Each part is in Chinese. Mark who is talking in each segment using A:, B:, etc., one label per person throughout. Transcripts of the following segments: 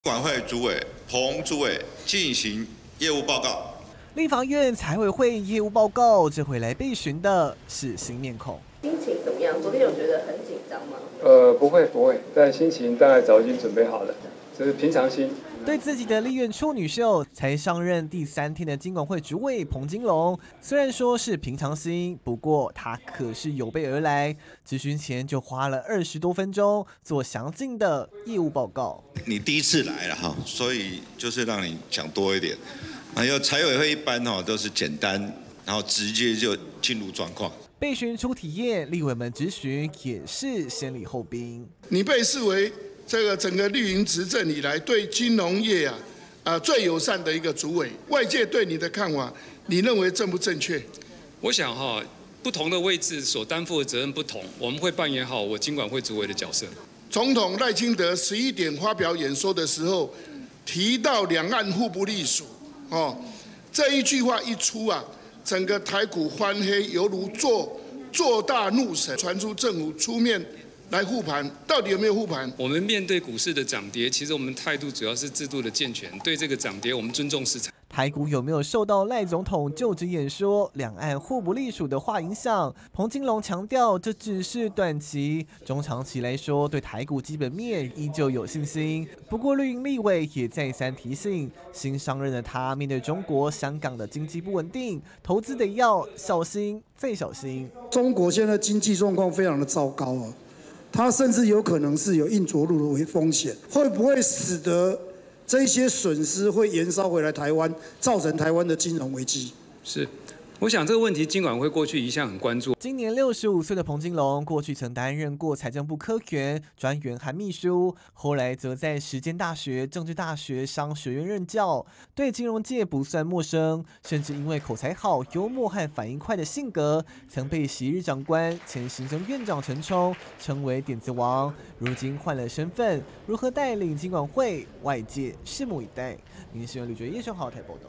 A: 管会主委彭主委进行业务报告。
B: 立法院财委会业务报告，这回来备询的是新面孔。
C: 心情怎么样？昨天有觉得很紧张吗？
D: 不会，但心情大概早已经准备好了，这是平常心。
B: 对自己的立院处女秀，才上任第3天的金管会主委彭金龙，虽然说是平常心，不过他可是有备而来，质询前就花了20多分钟做详尽的业务报告。
A: 你第一次来了哈，所以就是让你讲多一点。还有财委会一般都是简单，然后直接就进入状况。
B: 备询出体验，立委们质询也是先礼后兵。
E: 你被视为这个整个绿营执政以来对金融业最友善的一个主委，外界对你的看法，你认为正不正确？
F: 我想不同的位置所担负的责任不同，我们会扮演好我金管会主委的角色。
E: 总统赖清德11点发表演说的时候，提到两岸互不隶属，这一句话一出整个台股翻黑，犹如做大怒神，传出政府出面来护盘，到底有没有护盘？
F: 我们面对股市的涨跌，其实我们态度主要是制度的健全，对这个涨跌我们尊重市场。
B: 台股有没有受到赖总统就职演说两岸互不隶属的话影响？彭金龙强调，这只是短期，中长期来说，对台股基本面依旧有信心。不过绿营立委也再三提醒，新上任的他面对中国、香港的经济不稳定，投资得要小心再小心。
G: 中国现在经济状况非常的糟糕它甚至有可能是有硬着陆的风险，会不会使得这些损失会延烧回来台湾，造成台湾的金融危机？
F: 是，我想这个问题金管会过去一向很关注。
B: 今年65岁的彭金龙，过去曾担任过财政部科员、专员和秘书，后来则在实践大学、政治大学商学院任教，对金融界不算陌生，甚至因为口才好、幽默和反应快的性格，曾被昔日长官、前行政院长陈冲称为点子王。如今换了身份，如何带领金管会，外界拭目以待。民视吕觉叶生豪台报道。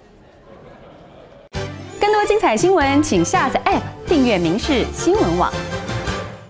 H: 更多精彩新闻，请下载 App 订阅民视新闻网。